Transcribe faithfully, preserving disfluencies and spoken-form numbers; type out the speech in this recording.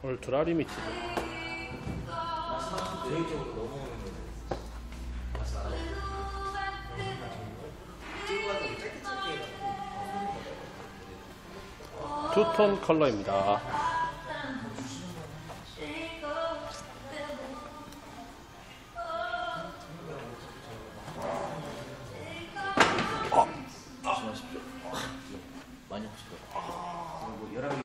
울트라 리미티드. 개인적으로 넘어오는 거 다시 알아. 찍어가지고 짧게 짧게 해가지고 투톤 컬러입니다.